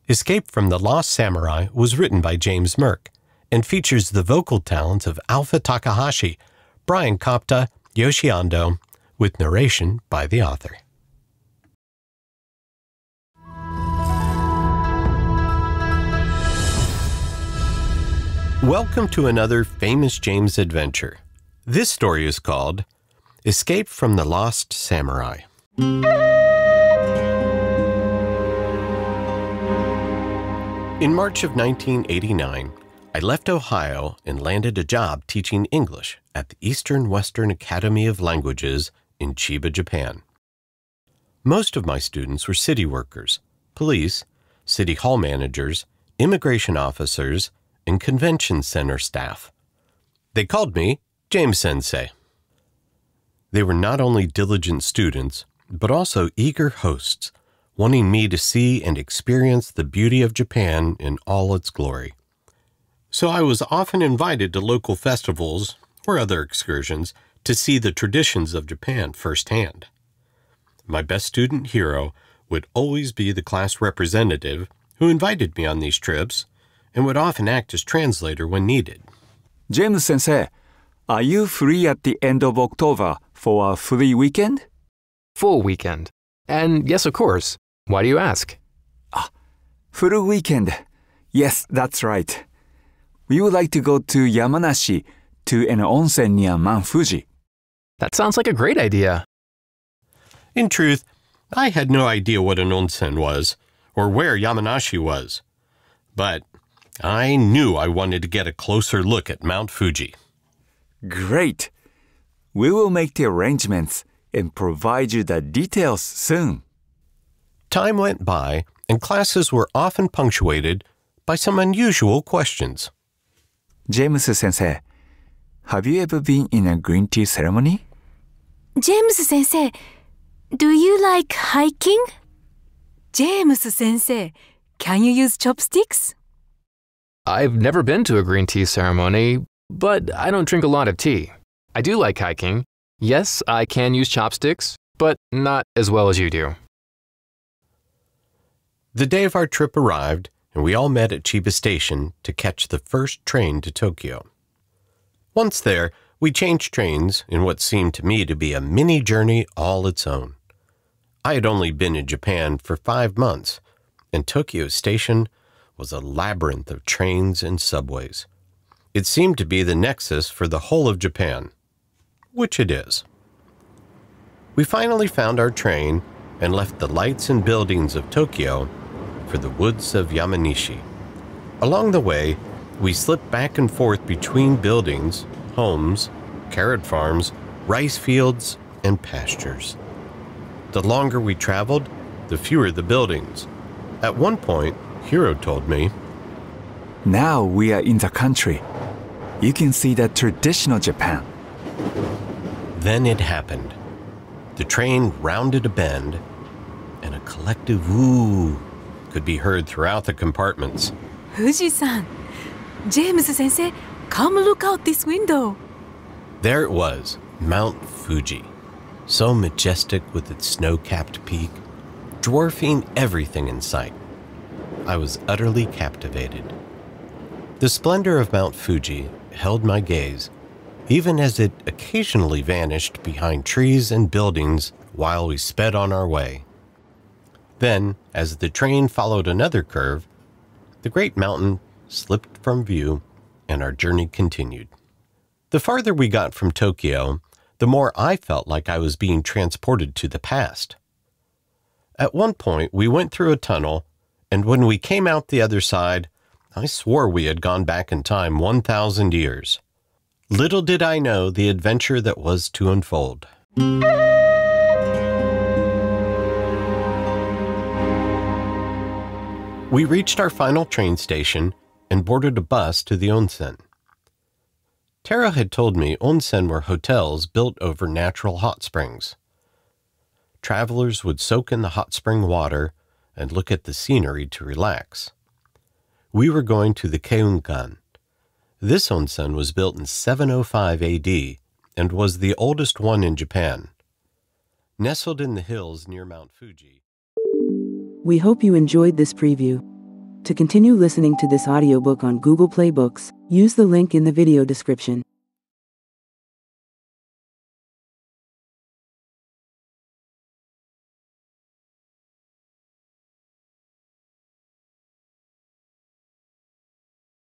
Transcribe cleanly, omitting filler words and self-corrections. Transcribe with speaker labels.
Speaker 1: Escape from the Lost Samurai was written by James Merk and features the vocal talents of Alpha Takahashi, Bryan Kopta, Yoshi Ando, with narration by the author. Welcome to another famous James adventure. This story is called Escape from the Lost Samurai. In March of 1989, I left Ohio and landed a job teaching English at the Eastern Western Academy of Languages in Chiba, Japan. Most of my students were city workers, police, city hall managers, immigration officers, and convention center staff. They called me James Sensei. They were not only diligent students, but also eager hosts, wanting me to see and experience the beauty of Japan in all its glory. So I was often invited to local festivals or other excursions to see the traditions of Japan firsthand. My best student hero would always be the class representative who invited me on these trips and would often act as translator when needed.
Speaker 2: James Sensei, are you free at the end of October for a free weekend?
Speaker 3: Full weekend. And yes, of course. Why do you ask?
Speaker 2: Full weekend. Yes, that's right. We would like to go to Yamanashi to an onsen near Mount Fuji.
Speaker 3: That sounds like a great idea.
Speaker 1: In truth, I had no idea what an onsen was or where Yamanashi was. But I knew I wanted to get a closer look at Mount Fuji.
Speaker 2: Great! We will make the arrangements and provide you the details soon.
Speaker 1: Time went by, and classes were often punctuated by some unusual questions.
Speaker 2: James Sensei, have you ever been in a green tea ceremony?
Speaker 4: James Sensei, do you like hiking? James Sensei, can you use chopsticks?
Speaker 3: I've never been to a green tea ceremony, but I don't drink a lot of tea. I do like hiking. Yes, I can use chopsticks, but not as well as you do.
Speaker 1: The day of our trip arrived, and we all met at Chiba Station to catch the first train to Tokyo. Once there, we changed trains in what seemed to me to be a mini journey all its own. I had only been in Japan for 5 months, and Tokyo Station was a labyrinth of trains and subways. It seemed to be the nexus for the whole of Japan, which it is. We finally found our train and left the lights and buildings of Tokyo for the woods of Yamanashi. Along the way, we slipped back and forth between buildings, homes, carrot farms, rice fields, and pastures. The longer we traveled, the fewer the buildings. At one point, Hiro told me,
Speaker 2: Now we are in the country. You can see the traditional Japan.
Speaker 1: Then it happened. The train rounded a bend, and a collective woo could be heard throughout the compartments.
Speaker 4: Fuji-san, James Sensei, come look out this window.
Speaker 1: There it was, Mount Fuji, so majestic with its snow-capped peak, dwarfing everything in sight. I was utterly captivated. The splendor of Mount Fuji held my gaze, even as it occasionally vanished behind trees and buildings while we sped on our way. Then, as the train followed another curve, the great mountain slipped from view and our journey continued. The farther we got from Tokyo, the more I felt like I was being transported to the past. At one point, we went through a tunnel, and when we came out the other side, I swore we had gone back in time 1,000 years. Little did I know the adventure that was to unfold. We reached our final train station and boarded a bus to the onsen. Tara had told me onsen were hotels built over natural hot springs. Travelers would soak in the hot spring water and look at the scenery to relax. We were going to the Keunkan. This onsen was built in 705 AD and was the oldest one in Japan. Nestled in the hills near Mount Fuji.
Speaker 5: We hope you enjoyed this preview. To continue listening to this audiobook on Google Play Books, use the link in the video description.